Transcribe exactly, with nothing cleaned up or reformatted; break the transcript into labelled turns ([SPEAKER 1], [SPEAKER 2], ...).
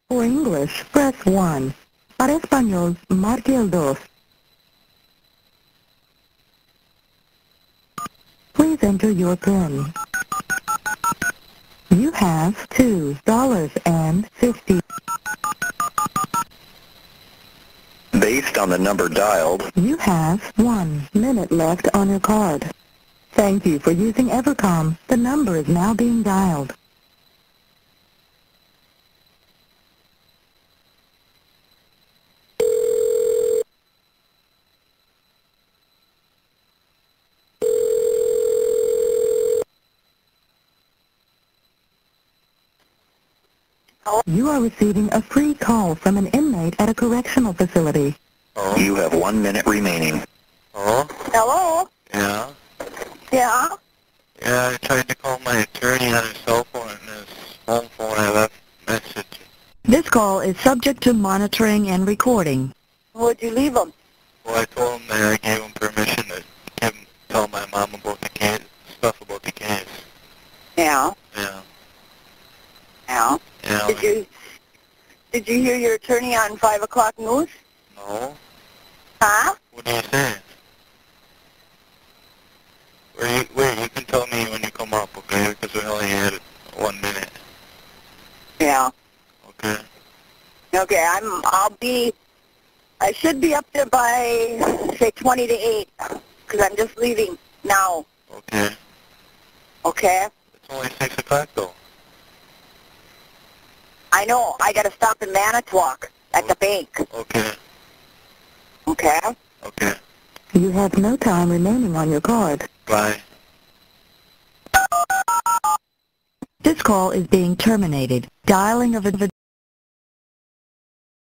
[SPEAKER 1] For English, press one. Para español, marque el dos. Please enter your PIN. You have two dollars and fifty cents.
[SPEAKER 2] Based on the number dialed,
[SPEAKER 1] You have one minute left on your card. Thank you for using Evercom. The number is now being dialed. You are receiving a free call from an inmate at a correctional facility.
[SPEAKER 3] Hello?
[SPEAKER 2] you have one minute remaining.
[SPEAKER 3] Hello?
[SPEAKER 4] Hello?
[SPEAKER 3] Yeah?
[SPEAKER 4] Yeah?
[SPEAKER 3] Yeah, I tried to call my attorney on his cell phone and his home phone. I left a message.
[SPEAKER 1] This call is subject to monitoring and recording.
[SPEAKER 4] Would you leave them?
[SPEAKER 3] Well, I told him that I gave him permission to give him, tell my mom about the case, stuff about the case.
[SPEAKER 4] Yeah.
[SPEAKER 3] Yeah.
[SPEAKER 4] Yeah.
[SPEAKER 3] Yeah.
[SPEAKER 4] Did you Did you hear your attorney on five o'clock news?
[SPEAKER 3] No?
[SPEAKER 4] Huh?
[SPEAKER 3] What do you say? Where you, wait, you can tell me when you come up, okay? Because we only had one minute.
[SPEAKER 4] Yeah.
[SPEAKER 3] Okay?
[SPEAKER 4] Okay, I'm I'll be I should be up there by say twenty to eight because I'm just leaving now.
[SPEAKER 3] Okay.
[SPEAKER 4] Okay?
[SPEAKER 3] It's only six o'clock though.
[SPEAKER 4] I know. I got to stop in Manitowoc at the bank.
[SPEAKER 3] Okay.
[SPEAKER 4] Okay?
[SPEAKER 3] Okay.
[SPEAKER 1] You have no time remaining on your card.
[SPEAKER 3] Bye.
[SPEAKER 1] This call is being terminated. Dialing of a